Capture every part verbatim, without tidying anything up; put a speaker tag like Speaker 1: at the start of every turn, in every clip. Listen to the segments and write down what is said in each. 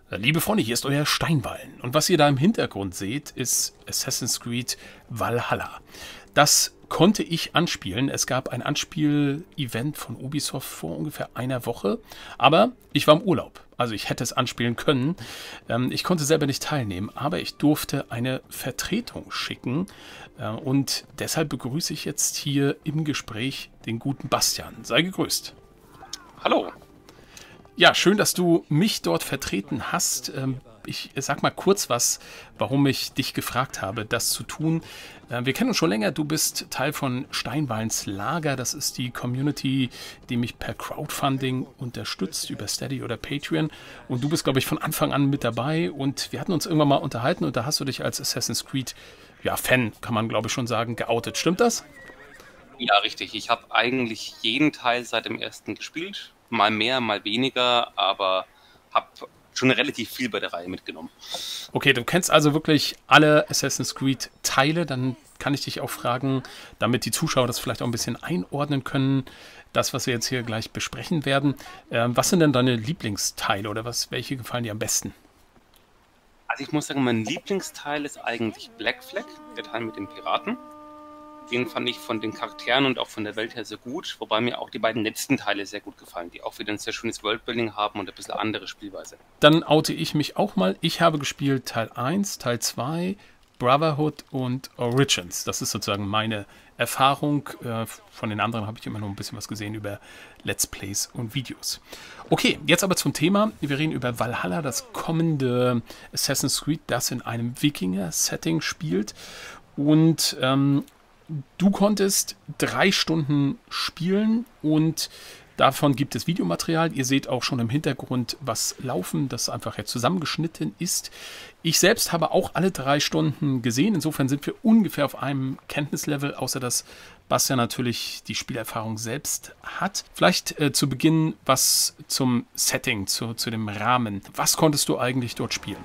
Speaker 1: Liebe Freunde, hier ist euer Steinballen. Und was ihr da im Hintergrund seht, ist Assassin's Creed Valhalla. Das konnte ich anspielen. Es gab ein Anspiel-Event von Ubisoft vor ungefähr einer Woche. Aber ich war im Urlaub. Also ich hätte es anspielen können. Ähm, ich konnte selber nicht teilnehmen, aber ich durfte eine Vertretung schicken. Äh, und deshalb begrüße ich jetzt hier im Gespräch den guten Bastian. Sei gegrüßt.
Speaker 2: Hallo.
Speaker 1: Ja, schön, dass du mich dort vertreten hast. Ich sag mal kurz was, warum ich dich gefragt habe, das zu tun. Wir kennen uns schon länger. Du bist Teil von Steinballens Lager. Das ist die Community, die mich per Crowdfunding unterstützt, über Steady oder Patreon. Und du bist, glaube ich, von Anfang an mit dabei. Und wir hatten uns irgendwann mal unterhalten und da hast du dich als Assassin's Creed, ja, Fan, kann man, glaube ich, schon sagen, geoutet. Stimmt das?
Speaker 2: Ja, richtig. Ich habe eigentlich jeden Teil seit dem ersten gespielt. Mal mehr, mal weniger, aber habe schon relativ viel bei der Reihe mitgenommen.
Speaker 1: Okay, du kennst also wirklich alle Assassin's Creed Teile. Dann kann ich dich auch fragen, damit die Zuschauer das vielleicht auch ein bisschen einordnen können, das, was wir jetzt hier gleich besprechen werden. Ähm, was sind denn deine Lieblingsteile oder was, welche gefallen dir am besten?
Speaker 2: Also ich muss sagen, mein Lieblingsteil ist eigentlich Black Flag, der Teil mit den Piraten. Den fand ich von den Charakteren und auch von der Welt her sehr gut, wobei mir auch die beiden letzten Teile sehr gut gefallen, die auch wieder ein sehr schönes Worldbuilding haben und ein bisschen andere Spielweise.
Speaker 1: Dann oute ich mich auch mal. Ich habe gespielt Teil eins, Teil zwei, Brotherhood und Origins. Das ist sozusagen meine Erfahrung. Von den anderen habe ich immer noch ein bisschen was gesehen über Let's Plays und Videos. Okay, jetzt aber zum Thema. Wir reden über Valhalla, das kommende Assassin's Creed, das in einem Wikinger-Setting spielt. Und ähm, du konntest drei Stunden spielen und davon gibt es Videomaterial. Ihr seht auch schon im Hintergrund was laufen, das einfach jetzt zusammengeschnitten ist. Ich selbst habe auch alle drei Stunden gesehen. Insofern sind wir ungefähr auf einem Kenntnislevel, außer dass Bastian natürlich die Spielerfahrung selbst hat. Vielleicht äh, zu Beginn was zum Setting, zu, zu dem Rahmen. Was konntest du eigentlich dort spielen?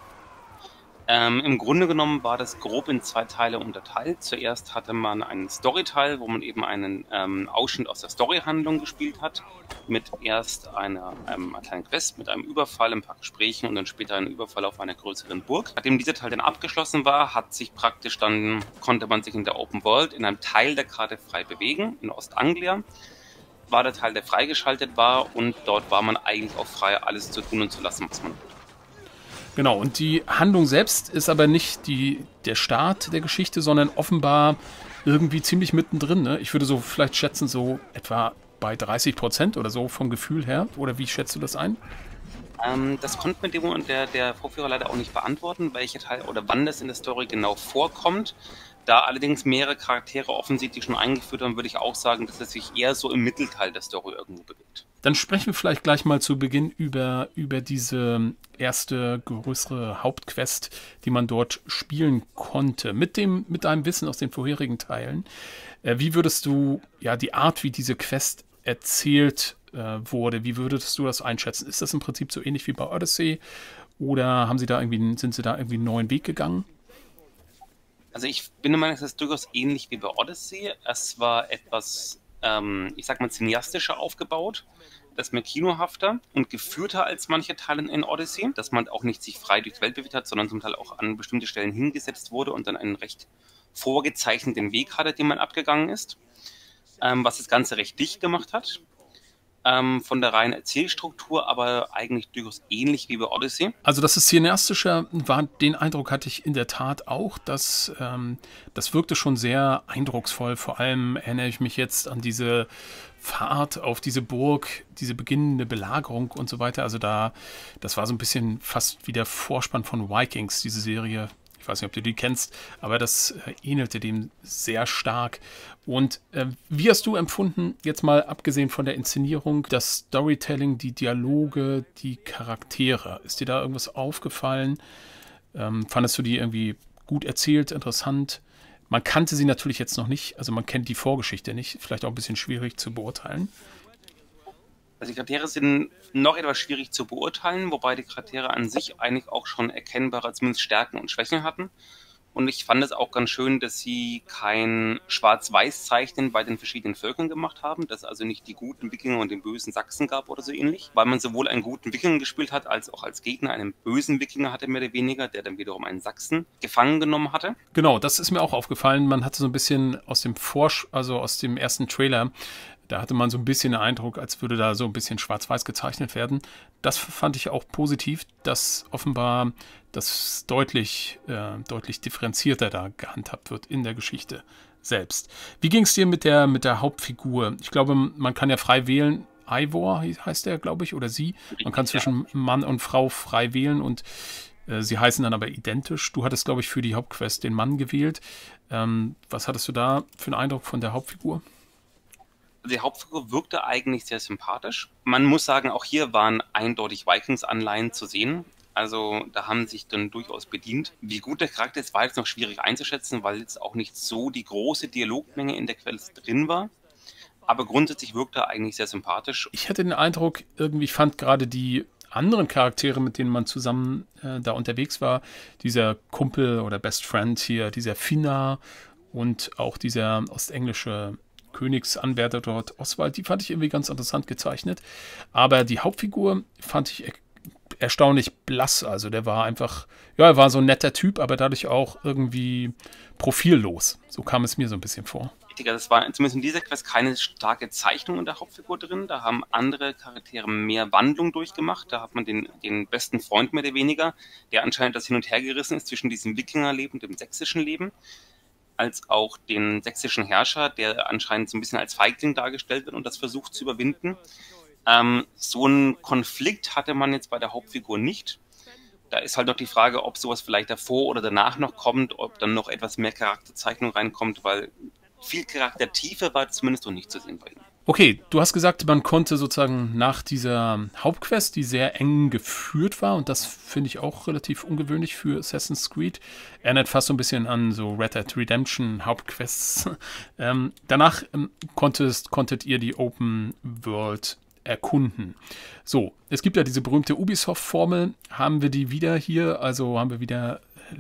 Speaker 2: Ähm, Im Grunde genommen war das grob in zwei Teile unterteilt. Zuerst hatte man einen Story-Teil, wo man eben einen ähm, Ausschnitt aus der Story-Handlung gespielt hat, mit erst einer, ähm, einer kleinen Quest, mit einem Überfall, ein paar Gesprächen und dann später einen Überfall auf einer größeren Burg. Nachdem dieser Teil dann abgeschlossen war, hat sich praktisch dann, konnte man sich in der Open World in einem Teil der Karte frei bewegen, in Ostanglia. War der Teil, der freigeschaltet war und dort war man eigentlich auch frei, alles zu tun und zu lassen, was man will.
Speaker 1: Genau, und die Handlung selbst ist aber nicht die, der Start der Geschichte, sondern offenbar irgendwie ziemlich mittendrin. Ne? Ich würde so vielleicht schätzen, so etwa bei dreißig Prozent oder so vom Gefühl her. Oder wie schätzt du das ein?
Speaker 2: Ähm, das konnte mir dem und der, der Vorführer leider auch nicht beantworten, welche Teil oder wann das in der Story genau vorkommt. Da allerdings mehrere Charaktere offensichtlich schon eingeführt haben, würde ich auch sagen, dass es sich eher so im Mittelteil der Story irgendwo bewegt.
Speaker 1: Dann sprechen wir vielleicht gleich mal zu Beginn über, über diese erste größere Hauptquest, die man dort spielen konnte. Mit dem, mit deinem Wissen aus den vorherigen Teilen. Äh, wie würdest du, ja, die Art, wie diese Quest erzählt äh, wurde, wie würdest du das einschätzen? Ist das im Prinzip so ähnlich wie bei Odyssey? Oder haben sie da irgendwie, sind sie da irgendwie einen neuen Weg gegangen?
Speaker 2: Also ich bin der Meinung, es ist durchaus ähnlich wie bei Odyssey. Es war etwas, ähm, ich sag mal, cineastischer aufgebaut. Das mehr kinohafter und geführter als manche Teile in Odyssey, dass man auch nicht sich frei durch die Welt bewegt hat, sondern zum Teil auch an bestimmte Stellen hingesetzt wurde und dann einen recht vorgezeichneten Weg hatte, den man abgegangen ist, ähm, was das Ganze recht dicht gemacht hat. Ähm, von der reinen Erzählstruktur, aber eigentlich durchaus ähnlich wie bei Odyssey.
Speaker 1: Also das ist cineastischer, war, den Eindruck hatte ich in der Tat auch, dass ähm, das wirkte schon sehr eindrucksvoll. Vor allem erinnere ich mich jetzt an diese Fahrt auf diese Burg, diese beginnende Belagerung und so weiter. Also da, das war so ein bisschen fast wie der Vorspann von Vikings, diese Serie. Ich weiß nicht, ob du die kennst, aber das äh, ähnelte dem sehr stark. Und äh, wie hast du empfunden, jetzt mal abgesehen von der Inszenierung, das Storytelling, die Dialoge, die Charaktere? Ist dir da irgendwas aufgefallen? Ähm, fandest du die irgendwie gut erzählt, interessant? Man kannte sie natürlich jetzt noch nicht, also man kennt die Vorgeschichte nicht, vielleicht auch ein bisschen schwierig zu beurteilen.
Speaker 2: Also die Charaktere sind noch etwas schwierig zu beurteilen, wobei die Charaktere an sich eigentlich auch schon erkennbare zumindest Stärken und Schwächen hatten. Und ich fand es auch ganz schön, dass sie kein Schwarz-Weiß-Zeichnen bei den verschiedenen Völkern gemacht haben, dass es also nicht die guten Wikinger und den bösen Sachsen gab oder so ähnlich, weil man sowohl einen guten Wikinger gespielt hat, als auch als Gegner einen bösen Wikinger hatte, mehr oder weniger, der dann wiederum einen Sachsen gefangen genommen hatte.
Speaker 1: Genau, das ist mir auch aufgefallen. Man hatte so ein bisschen aus dem Vorsch also aus dem ersten Trailer, da hatte man so ein bisschen den Eindruck, als würde da so ein bisschen schwarz-weiß gezeichnet werden. Das fand ich auch positiv, dass offenbar das deutlich, äh, deutlich differenzierter da gehandhabt wird in der Geschichte selbst. Wie ging es dir mit der, mit der Hauptfigur? Ich glaube, man kann ja frei wählen. Ivor heißt der, glaube ich, oder sie. Man kann zwischen Mann und Frau frei wählen und äh, sie heißen dann aber identisch. Du hattest, glaube ich, für die Hauptquest den Mann gewählt. Ähm, was hattest du da für einen Eindruck von der Hauptfigur?
Speaker 2: Die Hauptfigur wirkte eigentlich sehr sympathisch. Man muss sagen, auch hier waren eindeutig Vikings-Anleihen zu sehen. Also da haben sich dann durchaus bedient. Wie gut der Charakter ist, war jetzt noch schwierig einzuschätzen, weil jetzt auch nicht so die große Dialogmenge in der Quest drin war. Aber grundsätzlich wirkte er eigentlich sehr sympathisch.
Speaker 1: Ich hatte den Eindruck, irgendwie fand gerade die anderen Charaktere, mit denen man zusammen äh, da unterwegs war, dieser Kumpel oder Best Friend hier, dieser Finna und auch dieser ostenglische Königsanwärter dort, Oswald, die fand ich irgendwie ganz interessant gezeichnet. Aber die Hauptfigur fand ich er erstaunlich blass. Also der war einfach, ja, er war so ein netter Typ, aber dadurch auch irgendwie profillos. So kam es mir so ein bisschen vor.
Speaker 2: Das war zumindest in dieser Quest keine starke Zeichnung in der Hauptfigur drin. Da haben andere Charaktere mehr Wandlung durchgemacht. Da hat man den, den besten Freund mehr oder weniger, der anscheinend das hin und her gerissen ist zwischen diesem Wikingerleben und dem sächsischen Leben, als auch den sächsischen Herrscher, der anscheinend so ein bisschen als Feigling dargestellt wird und das versucht zu überwinden. Ähm, so einen Konflikt hatte man jetzt bei der Hauptfigur nicht. Da ist halt noch die Frage, ob sowas vielleicht davor oder danach noch kommt, ob dann noch etwas mehr Charakterzeichnung reinkommt, weil viel Charaktertiefe war zumindest noch nicht zu sehen bei ihm.
Speaker 1: Okay, du hast gesagt, man konnte sozusagen nach dieser Hauptquest, die sehr eng geführt war, und das finde ich auch relativ ungewöhnlich für Assassin's Creed, erinnert fast so ein bisschen an so Red Dead Redemption Hauptquests. ähm, danach ähm, konntest, konntet ihr die Open World erkunden. So, es gibt ja diese berühmte Ubisoft-Formel. Haben wir die wieder hier? Also haben wir wieder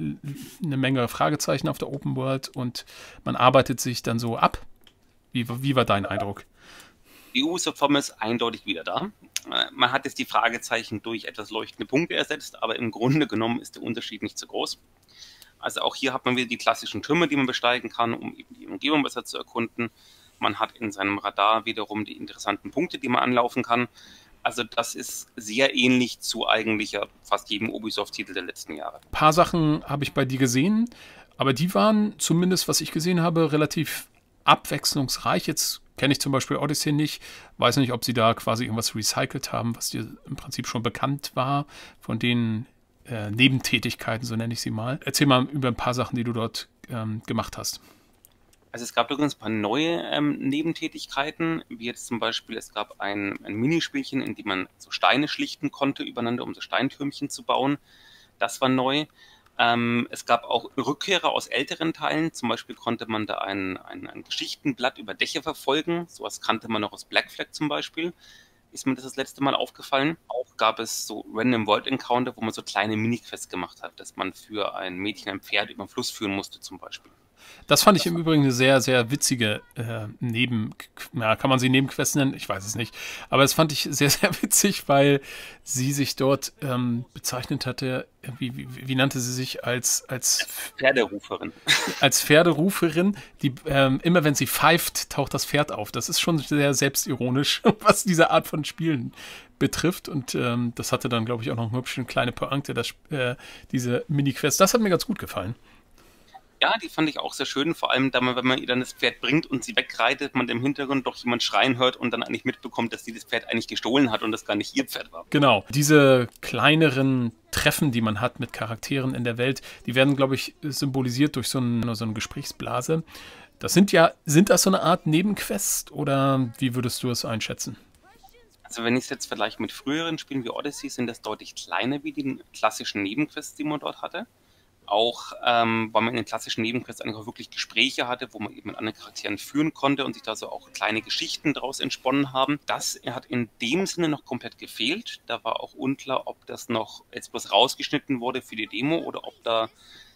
Speaker 1: eine Menge Fragezeichen auf der Open World und man arbeitet sich dann so ab. Wie, wie war dein Eindruck?
Speaker 2: Die Ubisoft-Formel ist eindeutig wieder da. Man hat jetzt die Fragezeichen durch etwas leuchtende Punkte ersetzt, aber im Grunde genommen ist der Unterschied nicht so groß. Also auch hier hat man wieder die klassischen Türme, die man besteigen kann, um eben die Umgebung besser zu erkunden. Man hat in seinem Radar wiederum die interessanten Punkte, die man anlaufen kann. Also das ist sehr ähnlich zu eigentlich ja fast jedem Ubisoft-Titel der letzten Jahre.
Speaker 1: Ein paar Sachen habe ich bei dir gesehen, aber die waren zumindest, was ich gesehen habe, relativ abwechslungsreich. Jetzt kenne ich zum Beispiel Odyssey nicht, weiß nicht, ob sie da quasi irgendwas recycelt haben, was dir im Prinzip schon bekannt war, von den äh, Nebentätigkeiten, so nenne ich sie mal. Erzähl mal über ein paar Sachen, die du dort ähm, gemacht hast.
Speaker 2: Also es gab übrigens ein paar neue ähm, Nebentätigkeiten, wie jetzt zum Beispiel, es gab ein, ein Minispielchen, in dem man so Steine schlichten konnte übereinander, um so Steintürmchen zu bauen. Das war neu. Ähm, es gab auch Rückkehrer aus älteren Teilen, zum Beispiel konnte man da ein, ein, ein Geschichtenblatt über Dächer verfolgen, sowas kannte man noch aus Black Flag zum Beispiel, ist mir das das letzte Mal aufgefallen. Auch gab es so Random World Encounter, wo man so kleine Mini-Quests gemacht hat, dass man für ein Mädchen ein Pferd über den Fluss führen musste zum Beispiel.
Speaker 1: Das fand ich im Übrigen eine sehr, sehr witzige äh, Neben... Ja, kann man sie Nebenquest nennen? Ich weiß es nicht. Aber das fand ich sehr, sehr witzig, weil sie sich dort ähm, bezeichnet hatte, wie, wie, wie nannte sie sich als... Als
Speaker 2: Pferderuferin.
Speaker 1: Als Pferderuferin, die ähm, immer wenn sie pfeift, taucht das Pferd auf. Das ist schon sehr selbstironisch, was diese Art von Spielen betrifft. Und ähm, das hatte dann, glaube ich, auch noch eine hübsche kleine Pointe, das, äh, diese Mini-Quest. Das hat mir ganz gut gefallen.
Speaker 2: Ja, die fand ich auch sehr schön, vor allem, da man, wenn man ihr dann das Pferd bringt und sie wegreitet, man im Hintergrund doch jemand schreien hört und dann eigentlich mitbekommt, dass sie das Pferd eigentlich gestohlen hat und das gar nicht ihr Pferd war.
Speaker 1: Genau. Diese kleineren Treffen, die man hat mit Charakteren in der Welt, die werden, glaube ich, symbolisiert durch so, ein, so eine Gesprächsblase. Das sind ja, sind das so eine Art Nebenquest oder wie würdest du es einschätzen?
Speaker 2: Also wenn ich es jetzt vergleiche mit früheren Spielen wie Odyssey, sind das deutlich kleiner wie die klassischen Nebenquests, die man dort hatte. Auch, ähm, weil man in den klassischen Nebenquests eigentlich auch wirklich Gespräche hatte, wo man eben mit anderen Charakteren führen konnte und sich da so auch kleine Geschichten daraus entsponnen haben. Das hat in dem Sinne noch komplett gefehlt. Da war auch unklar, ob das noch jetzt bloß rausgeschnitten wurde für die Demo oder ob da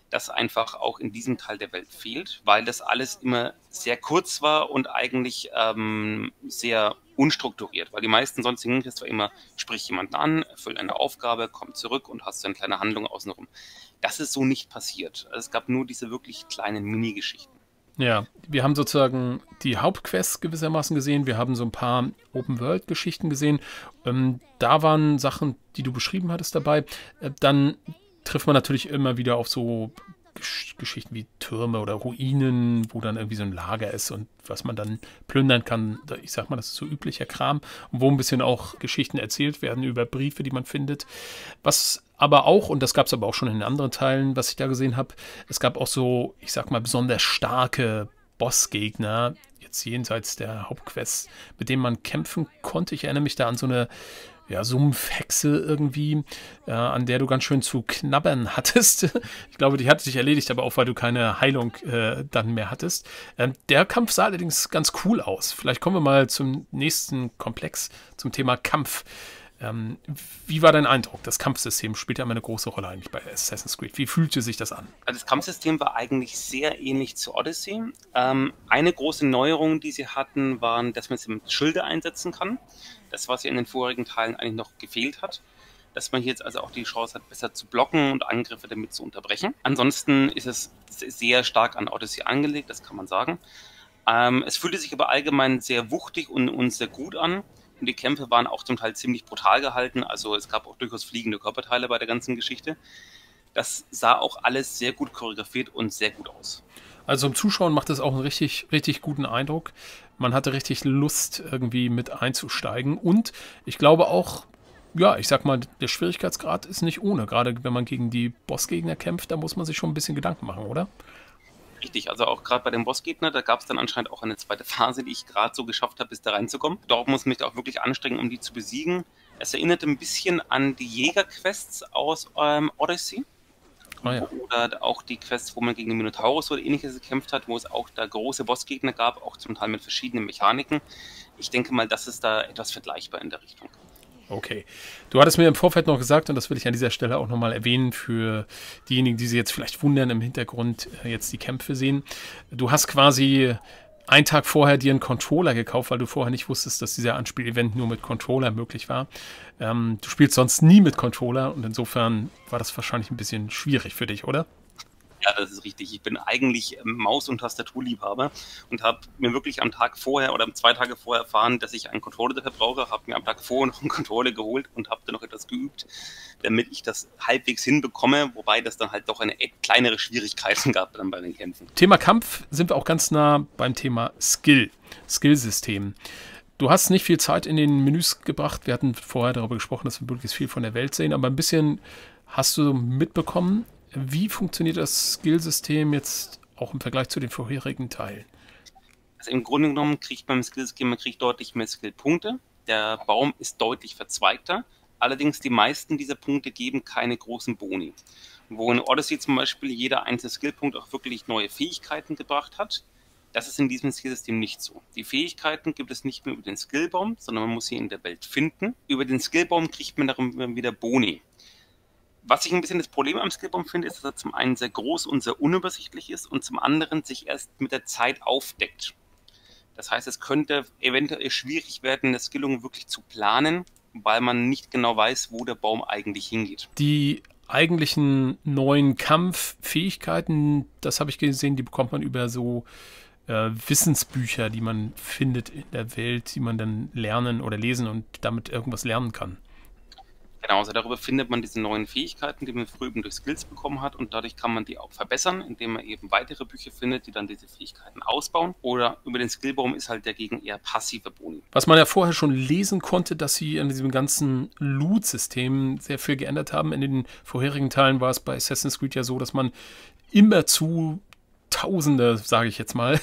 Speaker 2: das einfach auch in diesem Teil der Welt fehlt, weil das alles immer sehr kurz war und eigentlich ähm, sehr unstrukturiert, weil die meisten sonstigen Quests war immer, sprich jemanden an, erfüll eine Aufgabe, komm zurück und hast dann kleine Handlungen außenrum. Das ist so nicht passiert. Also es gab nur diese wirklich kleinen Mini-Geschichten.
Speaker 1: Ja, wir haben sozusagen die Hauptquests gewissermaßen gesehen. Wir haben so ein paar Open-World-Geschichten gesehen. Ähm, da waren Sachen, die du beschrieben hattest dabei. Äh, dann trifft man natürlich immer wieder auf so Gesch Geschichten wie Türme oder Ruinen, wo dann irgendwie so ein Lager ist und was man dann plündern kann. Ich sag mal, das ist so üblicher Kram, wo ein bisschen auch Geschichten erzählt werden über Briefe, die man findet. Was aber auch, und das gab es aber auch schon in anderen Teilen, was ich da gesehen habe, es gab auch so, ich sag mal, besonders starke Bossgegner, jetzt jenseits der Hauptquests, mit denen man kämpfen konnte. Ich erinnere mich da an so eine ja, Sumpfhexe irgendwie, äh, an der du ganz schön zu knabbern hattest. Ich glaube, die hat sich erledigt, aber auch, weil du keine Heilung äh, dann mehr hattest. Ähm, der Kampf sah allerdings ganz cool aus. Vielleicht kommen wir mal zum nächsten Komplex, zum Thema Kampf. Ähm, wie war dein Eindruck? Das Kampfsystem spielt ja immer eine große Rolle eigentlich bei Assassin's Creed. Wie fühlte sich das an?
Speaker 2: Also das Kampfsystem war eigentlich sehr ähnlich zu Odyssey. Ähm, eine große Neuerung, die sie hatten, waren, dass man sie mit Schilde einsetzen kann. Das, was ja in den vorigen Teilen eigentlich noch gefehlt hat. Dass man hier jetzt also auch die Chance hat, besser zu blocken und Angriffe damit zu unterbrechen. Ansonsten ist es sehr stark an Odyssey angelegt, das kann man sagen. Ähm, es fühlte sich aber allgemein sehr wuchtig und, und sehr gut an. Und die Kämpfe waren auch zum Teil ziemlich brutal gehalten. Also es gab auch durchaus fliegende Körperteile bei der ganzen Geschichte. Das sah auch alles sehr gut choreografiert und sehr gut aus.
Speaker 1: Also zum Zuschauen macht es auch einen richtig, richtig guten Eindruck. Man hatte richtig Lust, irgendwie mit einzusteigen. Und ich glaube auch, ja, ich sag mal, der Schwierigkeitsgrad ist nicht ohne. Gerade wenn man gegen die Bossgegner kämpft, da muss man sich schon ein bisschen Gedanken machen, oder?
Speaker 2: Richtig, also auch gerade bei dem Bossgegner, da gab es dann anscheinend auch eine zweite Phase, die ich gerade so geschafft habe, bis da reinzukommen. Dort muss man sich auch wirklich anstrengen, um die zu besiegen. Es erinnerte ein bisschen an die Jägerquests aus ähm, Odyssey.
Speaker 1: Ah, ja.
Speaker 2: Oder auch die Quests, wo man gegen den Minotaurus oder ähnliches gekämpft hat, wo es auch da große Bossgegner gab, auch zum Teil mit verschiedenen Mechaniken. Ich denke mal, das ist da etwas vergleichbar in der Richtung.
Speaker 1: Okay. Du hattest mir im Vorfeld noch gesagt, und das will ich an dieser Stelle auch nochmal erwähnen, für diejenigen, die sich jetzt vielleicht wundern, im Hintergrund äh, jetzt die Kämpfe sehen. Du hast quasi einen Tag vorher dir einen Controller gekauft, weil du vorher nicht wusstest, dass dieser Anspielevent nur mit Controller möglich war. Ähm, du spielst sonst nie mit Controller und insofern war das wahrscheinlich ein bisschen schwierig für dich, oder?
Speaker 2: Ja, das ist richtig. Ich bin eigentlich Maus- und Tastaturliebhaber und habe mir wirklich am Tag vorher oder zwei Tage vorher erfahren, dass ich einen Controller dafür brauche, habe mir am Tag vorher noch einen Controller geholt und habe dann noch etwas geübt, damit ich das halbwegs hinbekomme, wobei das dann halt doch eine kleinere Schwierigkeiten gab dann bei den Kämpfen.
Speaker 1: Thema Kampf sind wir auch ganz nah beim Thema Skill, Skillsystem. Du hast nicht viel Zeit in den Menüs gebracht. Wir hatten vorher darüber gesprochen, dass wir möglichst viel von der Welt sehen, aber ein bisschen hast du mitbekommen, wie funktioniert das Skillsystem jetzt auch im Vergleich zu den vorherigen Teilen?
Speaker 2: Also im Grunde genommen kriegt man im Skillsystem, man kriegt deutlich mehr Skillpunkte. Der Baum ist deutlich verzweigter. Allerdings die meisten dieser Punkte geben keine großen Boni. Wo in Odyssey zum Beispiel jeder einzelne Skillpunkt auch wirklich neue Fähigkeiten gebracht hat, das ist in diesem Skillsystem nicht so. Die Fähigkeiten gibt es nicht mehr über den Skillbaum, sondern man muss sie in der Welt finden. Über den Skillbaum kriegt man darum wieder Boni. Was ich ein bisschen das Problem am Skillbaum finde, ist, dass er zum einen sehr groß und sehr unübersichtlich ist und zum anderen sich erst mit der Zeit aufdeckt. Das heißt, es könnte eventuell schwierig werden, eine Skillung wirklich zu planen, weil man nicht genau weiß, wo der Baum eigentlich hingeht.
Speaker 1: Die eigentlichen neuen Kampffähigkeiten, das habe ich gesehen, die bekommt man über so äh, Wissensbücher, die man findet in der Welt, die man dann lernen oder lesen und damit irgendwas lernen kann.
Speaker 2: Genau, also darüber findet man diese neuen Fähigkeiten, die man früher eben durch Skills bekommen hat und dadurch kann man die auch verbessern, indem man eben weitere Bücher findet, die dann diese Fähigkeiten ausbauen. Oder über den Skillbaum ist halt dagegen eher passive Boni.
Speaker 1: Was man ja vorher schon lesen konnte, dass sie an diesem ganzen Loot-System sehr viel geändert haben. In den vorherigen Teilen war es bei Assassin's Creed ja so, dass man immerzu Tausende, sage ich jetzt mal,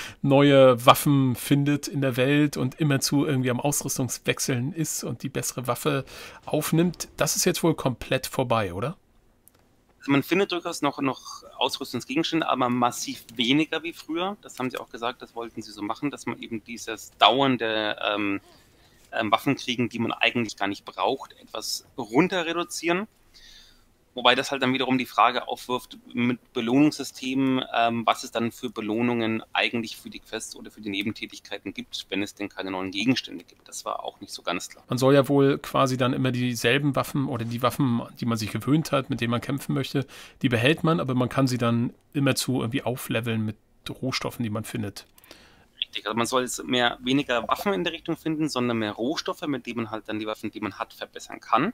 Speaker 1: neue Waffen findet in der Welt und immerzu irgendwie am Ausrüstungswechseln ist und die bessere Waffe aufnimmt. Das ist jetzt wohl komplett vorbei, oder?
Speaker 2: Also man findet durchaus noch, noch Ausrüstungsgegenstände, aber massiv weniger wie früher. Das haben sie auch gesagt, das wollten sie so machen, dass man eben dieses dauernde ähm, ähm, Waffen kriegen, die man eigentlich gar nicht braucht, etwas runter reduzieren. Wobei das halt dann wiederum die Frage aufwirft mit Belohnungssystemen, ähm, was es dann für Belohnungen eigentlich für die Quests oder für die Nebentätigkeiten gibt, wenn es denn keine neuen Gegenstände gibt. Das war auch nicht so ganz klar.
Speaker 1: Man soll ja wohl quasi dann immer dieselben Waffen oder die Waffen, die man sich gewöhnt hat, mit denen man kämpfen möchte, die behält man, aber man kann sie dann immerzu irgendwie aufleveln mit Rohstoffen, die man findet.
Speaker 2: Richtig, also man soll jetzt mehr, weniger Waffen in der Richtung finden, sondern mehr Rohstoffe, mit denen man halt dann die Waffen, die man hat, verbessern kann.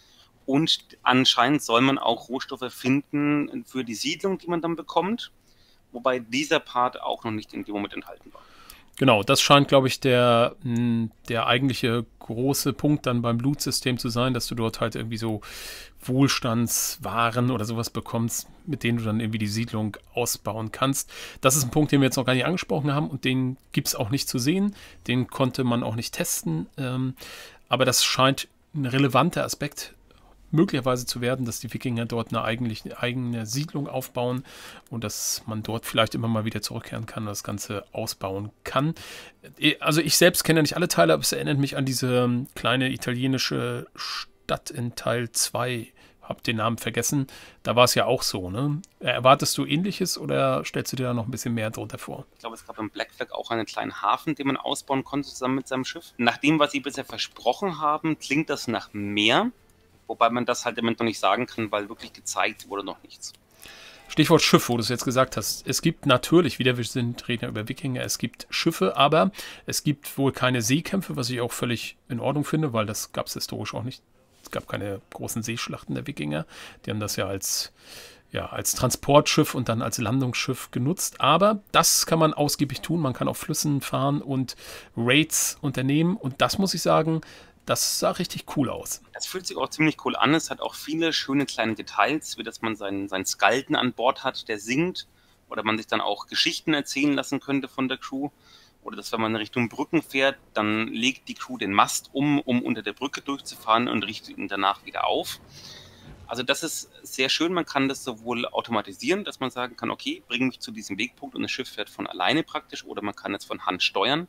Speaker 2: Und anscheinend soll man auch Rohstoffe finden für die Siedlung, die man dann bekommt, wobei dieser Part auch noch nicht in dem Moment enthalten war.
Speaker 1: Genau, das scheint, glaube ich, der, der eigentliche große Punkt dann beim Loot-System zu sein, dass du dort halt irgendwie so Wohlstandswaren oder sowas bekommst, mit denen du dann irgendwie die Siedlung ausbauen kannst. Das ist ein Punkt, den wir jetzt noch gar nicht angesprochen haben und den gibt es auch nicht zu sehen. Den konnte man auch nicht testen, ähm, aber das scheint ein relevanter Aspekt möglicherweise zu werden, dass die Wikinger dort eine eigentlich eine eigene Siedlung aufbauen und dass man dort vielleicht immer mal wieder zurückkehren kann und das Ganze ausbauen kann. Also ich selbst kenne ja nicht alle Teile, aber es erinnert mich an diese kleine italienische Stadt in Teil zwei. Hab den Namen vergessen. Da war es ja auch so, ne? Erwartest du Ähnliches oder stellst du dir da noch ein bisschen mehr drunter vor?
Speaker 2: Ich glaube, es gab im Black Flag auch einen kleinen Hafen, den man ausbauen konnte zusammen mit seinem Schiff. Nach dem, was sie bisher versprochen haben, klingt das nach mehr. Wobei man das halt im Moment noch nicht sagen kann, weil wirklich gezeigt wurde noch nichts.
Speaker 1: Stichwort Schiff, wo du es jetzt gesagt hast. Es gibt natürlich, wieder wir sind Redner über Wikinger, es gibt Schiffe, aber es gibt wohl keine Seekämpfe, was ich auch völlig in Ordnung finde, weil das gab es historisch auch nicht. Es gab keine großen Seeschlachten der Wikinger. Die haben das ja als, ja als Transportschiff und dann als Landungsschiff genutzt. Aber das kann man ausgiebig tun. Man kann auf Flüssen fahren und Raids unternehmen. Und das muss ich sagen, das sah richtig cool aus.
Speaker 2: Das fühlt sich auch ziemlich cool an. Es hat auch viele schöne kleine Details, wie dass man seinen, seinen Skalden an Bord hat, der singt. Oder man sich dann auch Geschichten erzählen lassen könnte von der Crew. Oder dass, wenn man Richtung Brücken fährt, dann legt die Crew den Mast um, um unter der Brücke durchzufahren und richtet ihn danach wieder auf. Also das ist sehr schön. Man kann das sowohl automatisieren, dass man sagen kann, okay, bring mich zu diesem Wegpunkt und das Schiff fährt von alleine praktisch. Oder man kann es von Hand steuern.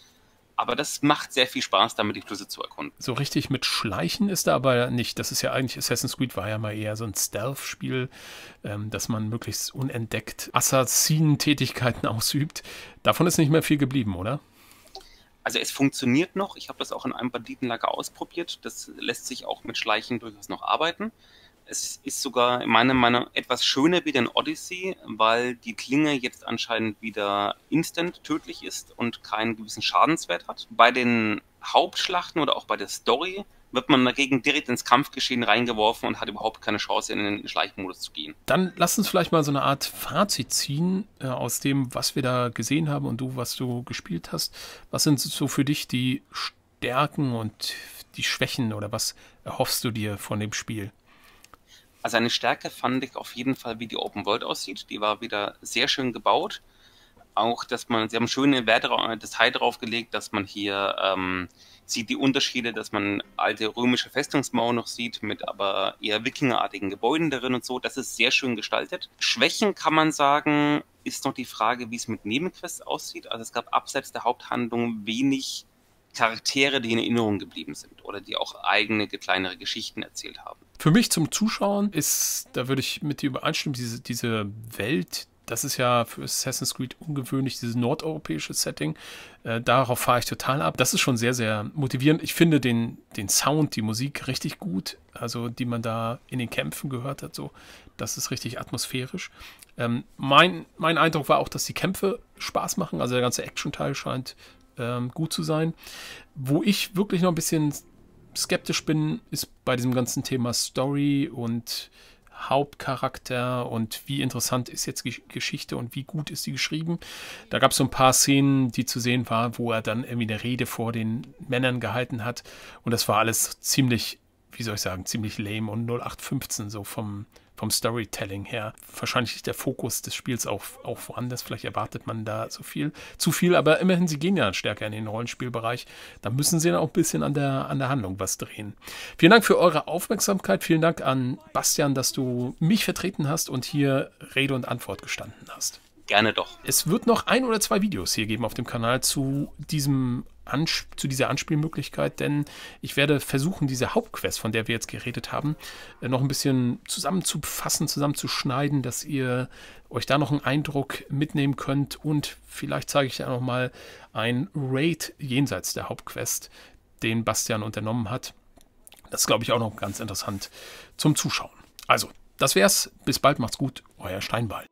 Speaker 2: Aber das macht sehr viel Spaß, damit die Flüsse zu erkunden.
Speaker 1: So richtig mit Schleichen ist da aber nicht. Das ist ja eigentlich, Assassin's Creed war ja mal eher so ein Stealth-Spiel, ähm, dass man möglichst unentdeckt Assassinentätigkeiten ausübt. Davon ist nicht mehr viel geblieben, oder?
Speaker 2: Also es funktioniert noch. Ich habe das auch in einem Banditenlager ausprobiert. Das lässt sich auch mit Schleichen durchaus noch arbeiten. Es ist sogar in meiner Meinung etwas schöner wie in Odyssey, weil die Klinge jetzt anscheinend wieder instant tödlich ist und keinen gewissen Schadenswert hat. Bei den Hauptschlachten oder auch bei der Story wird man dagegen direkt ins Kampfgeschehen reingeworfen und hat überhaupt keine Chance, in den Schleichmodus zu gehen.
Speaker 1: Dann lass uns vielleicht mal so eine Art Fazit ziehen äh, aus dem, was wir da gesehen haben und du, was du gespielt hast. Was sind so für dich die Stärken und die Schwächen oder was erhoffst du dir von dem Spiel?
Speaker 2: Also eine Stärke fand ich auf jeden Fall, wie die Open World aussieht. Die war wieder sehr schön gebaut. Auch, dass man, sie haben schöne Werte, Detail drauf gelegt, dass man hier ähm, sieht die Unterschiede, dass man alte römische Festungsmauern noch sieht, mit aber eher wikingerartigen Gebäuden darin und so. Das ist sehr schön gestaltet. Schwächen kann man sagen, ist noch die Frage, wie es mit Nebenquests aussieht. Also es gab abseits der Haupthandlung wenig Charaktere, die in Erinnerung geblieben sind oder die auch eigene, kleinere Geschichten erzählt haben.
Speaker 1: Für mich zum Zuschauen ist, da würde ich mit dir übereinstimmen, diese, diese Welt, das ist ja für Assassin's Creed ungewöhnlich, dieses nordeuropäische Setting. Äh, darauf fahre ich total ab. Das ist schon sehr, sehr motivierend. Ich finde den, den Sound, die Musik richtig gut, also die man da in den Kämpfen gehört hat. So, das ist richtig atmosphärisch. Ähm, mein, mein Eindruck war auch, dass die Kämpfe Spaß machen. Also der ganze Action-Teil scheint ähm, gut zu sein. Wo ich wirklich noch ein bisschen skeptisch bin, ist bei diesem ganzen Thema Story und Hauptcharakter und wie interessant ist jetzt die Geschichte und wie gut ist sie geschrieben. Da gab es so ein paar Szenen, die zu sehen waren, wo er dann irgendwie eine Rede vor den Männern gehalten hat und das war alles ziemlich, wie soll ich sagen, ziemlich lame und null acht fünfzehn so vom, vom Storytelling her. Wahrscheinlich ist der Fokus des Spiels auch, auch woanders. Vielleicht erwartet man da so viel, zu viel, aber immerhin, sie gehen ja stärker in den Rollenspielbereich. Da müssen sie dann auch ein bisschen an der, an der Handlung was drehen. Vielen Dank für eure Aufmerksamkeit. Vielen Dank an Bastian, dass du mich vertreten hast und hier Rede und Antwort gestanden hast.
Speaker 2: Gerne doch.
Speaker 1: Es wird noch ein oder zwei Videos hier geben auf dem Kanal zu diesem Ans- zu dieser Anspielmöglichkeit, denn ich werde versuchen, diese Hauptquest, von der wir jetzt geredet haben, äh, noch ein bisschen zusammenzufassen, zusammenzuschneiden, dass ihr euch da noch einen Eindruck mitnehmen könnt und vielleicht zeige ich ja noch mal ein Raid jenseits der Hauptquest, den Bastian unternommen hat. Das ist, glaube ich, auch noch ganz interessant zum Zuschauen. Also, das wär's. Bis bald, macht's gut. Euer Steinbeil.